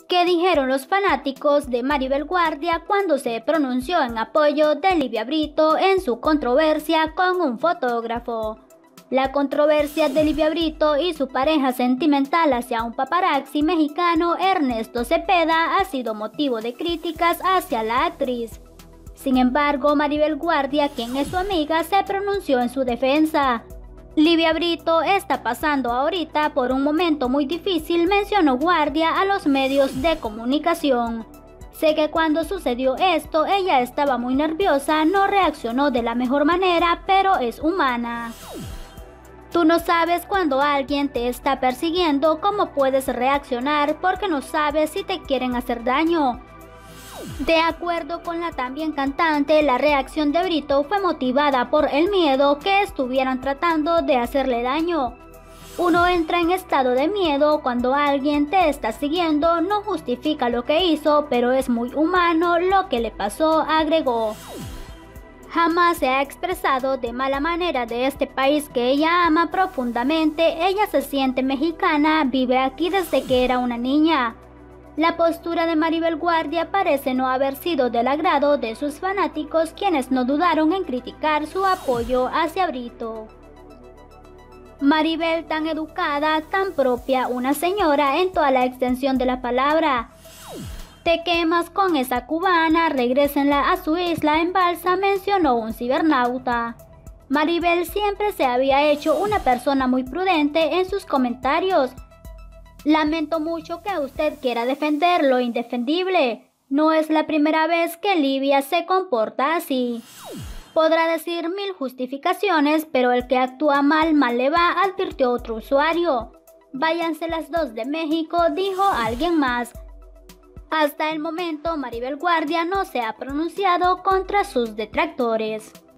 ¿Qué dijeron los fanáticos de Maribel Guardia cuando se pronunció en apoyo de Livia Brito en su controversia con un fotógrafo? La controversia de Livia Brito y su pareja sentimental hacia un paparazzi mexicano, Ernesto Cepeda, ha sido motivo de críticas hacia la actriz. Sin embargo, Maribel Guardia, quien es su amiga, se pronunció en su defensa. Livia Brito está pasando ahorita por un momento muy difícil, mencionó Guardia a los medios de comunicación. Sé que cuando sucedió esto, ella estaba muy nerviosa, no reaccionó de la mejor manera, pero es humana. Tú no sabes cuando alguien te está persiguiendo cómo puedes reaccionar porque no sabes si te quieren hacer daño. De acuerdo con la también cantante, la reacción de Brito fue motivada por el miedo que estuvieran tratando de hacerle daño. Uno entra en estado de miedo cuando alguien te está siguiendo, no justifica lo que hizo, pero es muy humano lo que le pasó, agregó. Jamás se ha expresado de mala manera de este país que ella ama profundamente. Ella se siente mexicana, vive aquí desde que era una niña. La postura de Maribel Guardia parece no haber sido del agrado de sus fanáticos, quienes no dudaron en criticar su apoyo hacia Brito. Maribel, tan educada, tan propia, una señora en toda la extensión de la palabra. Te quemas con esa cubana, regrésenla a su isla en balsa, mencionó un cibernauta. Maribel siempre se había hecho una persona muy prudente en sus comentarios. Lamento mucho que usted quiera defender lo indefendible. No es la primera vez que Livia se comporta así. Podrá decir mil justificaciones, pero el que actúa mal, mal le va, advirtió otro usuario. Váyanse las dos de México, dijo alguien más. Hasta el momento, Maribel Guardia no se ha pronunciado contra sus detractores.